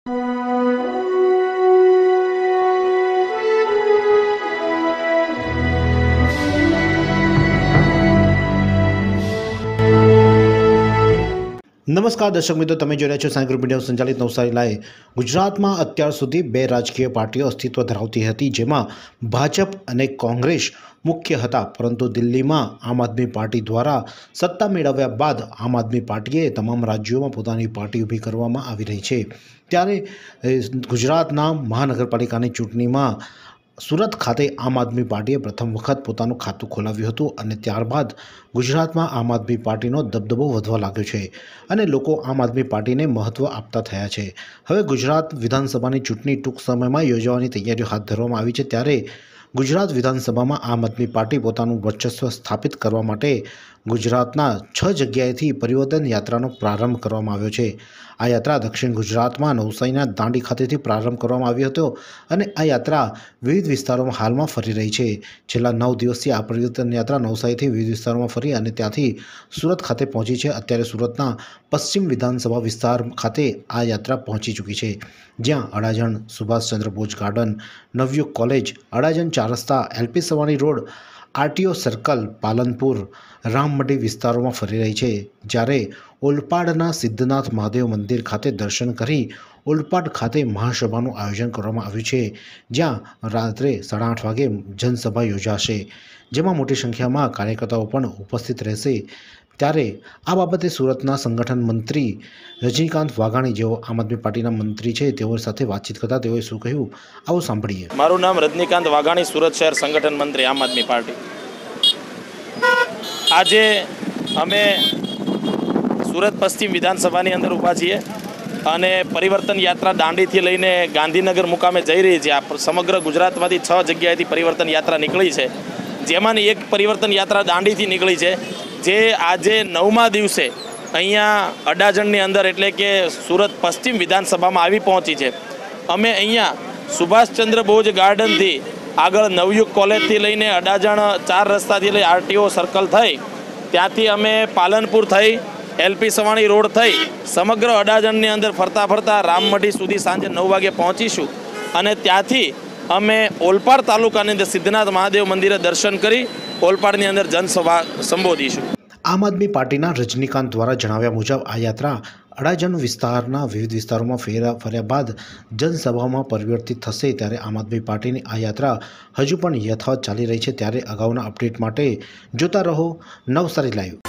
નમસ્કાર દર્શક મિત્રો, તમે જોઈ રહ્યા છો સાયન્સ ગ્રુપ મીડિયા સંચાલિત નવસારી લાઈવ। ગુજરાતમાં અત્યાર સુધી બે રાજકીય પાર્ટીઓ અસ્તિત્વ ધરાવતી હતી, જેમાં ભાજપ અને કોંગ્રેસ મુખ્ય હતા, પરંતુ દિલ્હીમાં આમ આદમી પાર્ટી દ્વારા સત્તા મેળવ્યા બાદ આમ આદમી પાર્ટીએ તમામ રાજ્યોમાં પોતાની પાર્ટી ઊભી કરવામાં આવી રહી છે। ત્યારે ગુજરાતના મહાનગરપાલિકાની ચૂંટણીમાં सूरत खाते आम आदमी पार्टीए प्रथम वखत पोतानुं खातुं खोलाव्युं हतुं अने त्यारबाद गुजरातमां आम आदमी पार्टीनो दबदबो वधवा लाग्यो छे अने लोको आम आदमी पार्टीने महत्व आपता थया छे। हवे गुजरात विधानसभानी चूंटणी टूंक समयमां योजवानी तैयारीओ हाथ धरवामां आवी छे, त्यारे गुजरात विधानसभामां आम आदमी पार्टी पोतानुं वर्चस्व स्थापित करवा माटे गुजरातना 6 जग्याएथी परिवर्तन यात्रानो प्रारंभ करवामां आव्यो छे। आ यात्रा दक्षिण गुजरातमां नवसारीना दांडी खातेथी प्रारंभ करवामां आवी हतो अने आ यात्रा विविध विस्तारोमां हालमां फरी रही छे। छेल्ला 9 दिवसीय आ परिवर्तन यात्रा नवसारीथी विविध विस्तारोमां फरी अने त्यांथी सूरत खाते पहोंची छे। अत्यारे सूरतना पश्चिम विधानसभा विस्तार खाते आ यात्रा पहोंची चूकी छे, ज्यां अडाजण, सुभाषचंद्र बोस गार्डन, नवयुग कॉलेज, अडाजण 4 रस्ता, LP Savani road, RTO circle, Palanpur, Rammandi विस्तारों में फरी रही है। ज्यारे ओलपाडना सिद्धनाथ महादेव मंदिर खाते दर्शन करी ओलपाड खाते महासभाનું आयोजन કરવામાં આવ્યું છે, જ્યાં રાત્રે 8:30 વાગે जनसभा योजाशे, જેમાં મોટી સંખ્યામાં કાર્યકર્તાઓ પણ ઉપસ્થિત રહેશે। ત્યારે આ બાબતે સુરતના સંગઠન મંત્રી રજનીકાંત વાઘાણી, જેઓ આમ આદમી પાર્ટીના મંત્રી છે, તેઓ સાથે વાતચીત કરતા તેઓએ શું કહ્યું, આવો સાંભળીએ। મારું નામ રજનીકાંત વાઘાણી, સુરત શહેર સંગઠન મંત્રી, આમ આદમી પાર્ટી। આજે અમે સુરત પશ્ચિમ વિધાનસભાની અંદર ઊભા છીએ અને પરિવર્તન યાત્રા દાંડીથી લઈને ગાંધીનગર મુકામે જઈ રહી છે। આ સમગ્ર ગુજરાતમાંથી 6 જગ્યાએથી પરિવર્તન યાત્રા નીકળી છે, જેમાંની એક પરિવર્તન યાત્રા દાંડીથી નીકળી છે, જે આજે 9મા દિવસે અહીંયા અડાજણની અંદર એટલે કે સુરત પશ્ચિમ વિધાનસભામાં આવી પહોંચી છે। અમે અહીંયા સુભાષચંદ્ર બોઝ ગાર્ડનથી આગળ નવયુગ કોલેજથી લઈને અડાજણ 4 રસ્તાથી લઈ આરટીઓ સર્કલ થઈ, ત્યાંથી અમે પાલનપુર થઈ એલપી સવાણી રોડ થઈ સમગ્ર અડાજણની અંદર ફરતા ફરતા રામમઢી સુધી સાંજે 9 વાગે પહોંચીશું અને ત્યાંથી અમે ઓલપાડ તાલુકાની અંદર સિદ્ધનાથ મહાદેવ મંદિરે દર્શન કરી ઓલપાડની અંદર जनसभा संबोधीशुं। आम आदमी पार्टीना रजनीकांत द्वारा जणाव्या मुजब आ यात्रा अडाजण विस्तारना विविध विस्तारों में फर्या बाद जनसभाओं परिवर्तित थशे। त्यारे आम आदमी पार्टी आ यात्रा हजू पण यथावत चाली रही है। त्यारे अगाउना अपडेट माटे जोता रहो नवसारी लाइव।